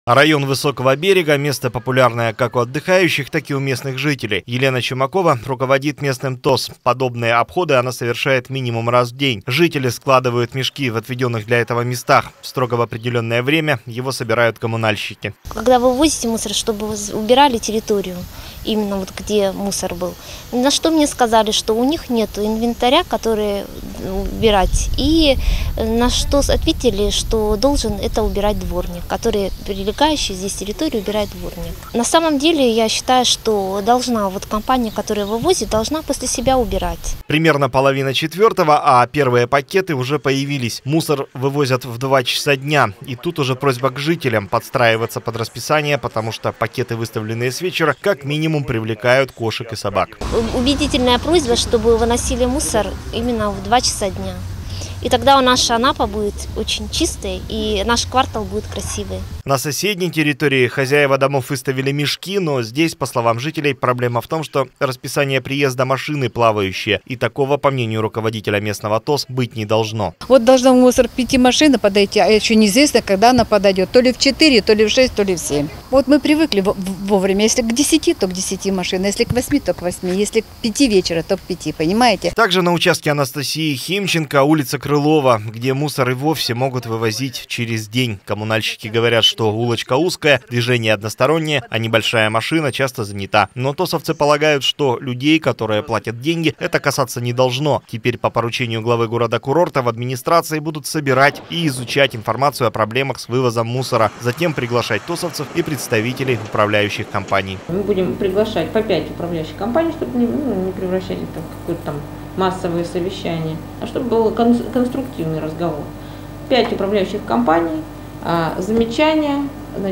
Район Высокого берега – место популярное как у отдыхающих, так и у местных жителей. Елена Чумакова руководит местным ТОС. Подобные обходы она совершает минимум раз в день. Жители складывают мешки в отведенных для этого местах. Строго в определенное время его собирают коммунальщики. Когда вы вывозите мусор, чтобы вы убирали территорию, именно вот где мусор был, на что мне сказали, что у них нет инвентаря, который убирать. И на что ответили, что должен это убирать дворник, который прилегающий здесь территорию убирает дворник. На самом деле я считаю, что должна компания, которая вывозит, должна после себя убирать. Примерно 3:30, а первые пакеты уже появились. Мусор вывозят в 2 часа дня. И тут уже просьба к жителям подстраиваться под расписание, потому что пакеты, выставленные с вечера, как минимум привлекают кошек и собак. Убедительная просьба, чтобы выносили мусор именно в 2 часа дня. И тогда наша Анапа будет очень чистой, и наш квартал будет красивый. На соседней территории хозяева домов выставили мешки, но здесь, по словам жителей, проблема в том, что расписание приезда машины плавающее, и такого, по мнению руководителя местного ТОС, быть не должно. Вот должна в мусор 5 машина подойти, а еще неизвестно, когда она подойдет. То ли в 4, то ли в 6, то ли в 7. Вот мы привыкли вовремя. Если к 10, то к 10 машин. Если к 8, то к 8. Если к 5 вечера, то к 5. Понимаете? Также на участке Анастасии Химченко, улица Крылова, где мусор и вовсе могут вывозить через день. Коммунальщики говорят, что улочка узкая, движение одностороннее, а небольшая машина часто занята. Но тосовцы полагают, что людей, которые платят деньги, это касаться не должно. Теперь по поручению главы города-курорта в администрации будут собирать и изучать информацию о проблемах с вывозом мусора. Затем приглашать тосовцев и представителей управляющих компаний. Мы будем приглашать по 5 управляющих компаний, чтобы не превращать это в какое-то там массовые совещания, а чтобы был конструктивный разговор. 5 управляющих компаний, замечания,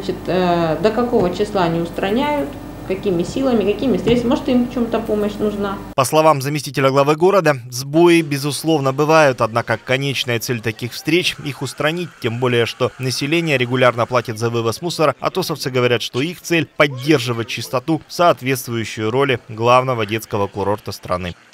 до какого числа они устраняют, какими силами, какими средствами, может им в чем-то помощь нужна. По словам заместителя главы города, сбои, безусловно, бывают, однако конечная цель таких встреч – их устранить, тем более, что население регулярно платит за вывоз мусора, а тосовцы говорят, что их цель – поддерживать чистоту, соответствующую роли главного детского курорта страны.